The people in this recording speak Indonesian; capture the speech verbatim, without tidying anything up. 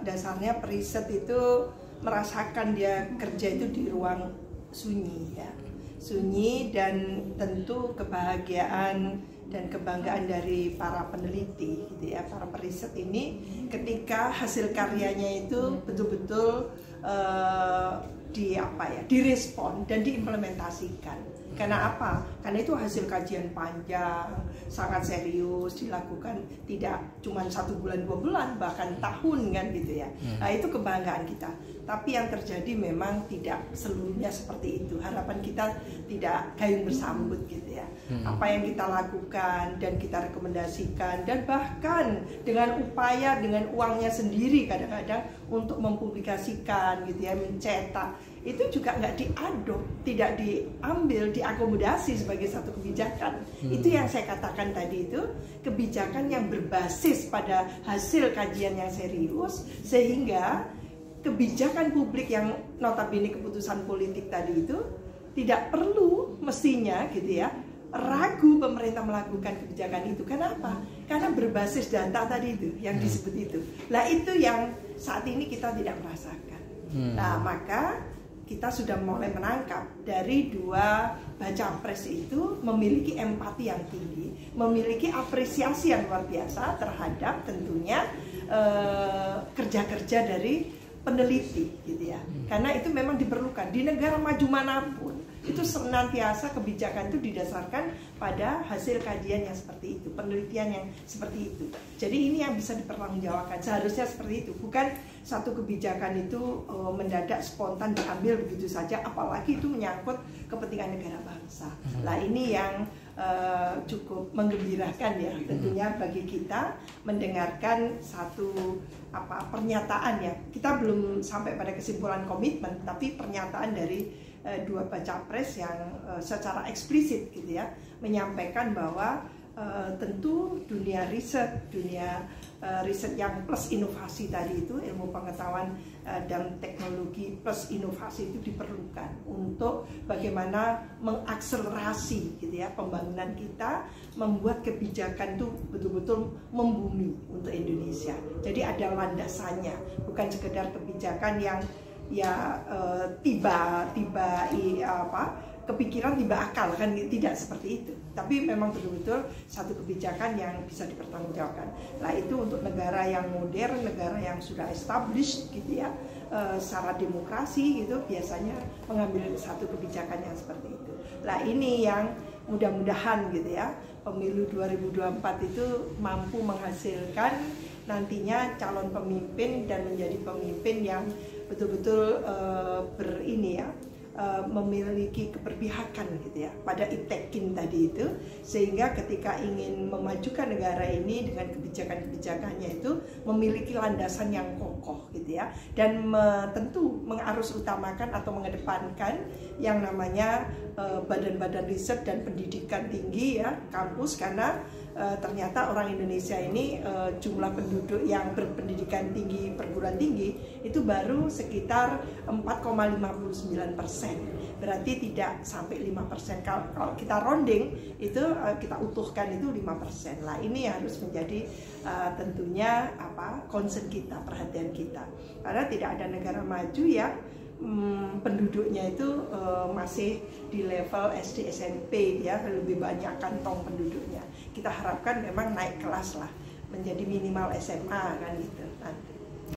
dasarnya periset itu merasakan dia kerja itu di ruang sunyi ya, sunyi, dan tentu kebahagiaan dan kebanggaan dari para peneliti gitu ya, para periset ini ketika hasil karyanya itu betul-betul uh, di apa ya, direspon dan diimplementasikan. Karena apa? Karena itu hasil kajian panjang, sangat serius, dilakukan tidak cuma satu bulan, dua bulan, bahkan tahun kan gitu ya. Nah itu kebanggaan kita. Tapi yang terjadi memang tidak seluruhnya seperti itu. Harapan kita tidak gayung bersambut gitu ya. Apa yang kita lakukan dan kita rekomendasikan, dan bahkan dengan upaya, dengan uangnya sendiri kadang-kadang untuk mempublikasikan gitu ya, mencetak, itu juga nggak diadop, tidak diambil, diakomodasi sebagai satu kebijakan. Hmm. Itu yang saya katakan tadi, itu kebijakan yang berbasis pada hasil kajian yang serius, sehingga kebijakan publik yang notabene keputusan politik tadi itu tidak perlu mestinya gitu ya ragu pemerintah melakukan kebijakan itu. Kenapa? Karena berbasis data tadi itu yang disebut itu. Nah itu yang saat ini kita tidak merasakan. Hmm. Nah maka kita sudah mulai menangkap dari dua baca pres itu memiliki empati yang tinggi, memiliki apresiasi yang luar biasa terhadap tentunya kerja-kerja eh, dari peneliti gitu ya. Karena itu memang diperlukan di negara maju manapun. Itu senantiasa kebijakan itu didasarkan pada hasil kajian yang seperti itu, penelitian yang seperti itu. Jadi ini yang bisa dipertanggungjawabkan, seharusnya seperti itu. Bukan satu kebijakan itu uh, mendadak spontan diambil begitu saja, apalagi itu menyangkut kepentingan negara bangsa. Nah ini yang uh, cukup menggembirakan ya tentunya bagi kita mendengarkan satu apa pernyataan ya. Kita belum sampai pada kesimpulan komitmen, tapi pernyataan dari dua baca pres yang uh, secara eksplisit gitu ya menyampaikan bahwa uh, tentu dunia riset, dunia uh, riset yang plus inovasi tadi itu, ilmu pengetahuan uh, dan teknologi plus inovasi itu diperlukan untuk bagaimana mengakselerasi gitu ya pembangunan kita, membuat kebijakan itu betul-betul membumi untuk Indonesia. Jadi ada landasannya, bukan sekedar kebijakan yang ya tiba-tiba uh, apa kepikiran tiba akal kan, tidak seperti itu, tapi memang betul-betul satu kebijakan yang bisa dipertanggungjawabkan. Nah itu untuk negara yang modern, negara yang sudah established gitu ya, uh, secara demokrasi gitu biasanya mengambil satu kebijakan yang seperti itu. Nah ini yang mudah-mudahan gitu ya pemilu dua ribu dua puluh empat itu mampu menghasilkan nantinya calon pemimpin dan menjadi pemimpin yang betul-betul uh, ber ini ya uh, memiliki keberpihakan gitu ya pada itekin tadi itu, sehingga ketika ingin memajukan negara ini dengan kebijakan-kebijakannya itu memiliki landasan yang kokoh gitu ya, dan me, tentu mengarus utamakan atau mengedepankan yang namanya badan-badan uh, riset dan pendidikan tinggi ya, kampus, karena Uh, ternyata orang Indonesia ini uh, jumlah penduduk yang berpendidikan tinggi, perguruan tinggi itu baru sekitar empat koma lima sembilan persen, berarti tidak sampai lima persen. Kalau, kalau kita rounding itu uh, kita utuhkan itu lima persen. Lah ini harus menjadi uh, tentunya apa concern kita, perhatian kita, karena tidak ada negara maju yang Hmm, penduduknya itu uh, masih di level S D S M P ya, lebih banyak kantong penduduknya. Kita harapkan memang naik kelas lah, menjadi minimal S M A kan gitu.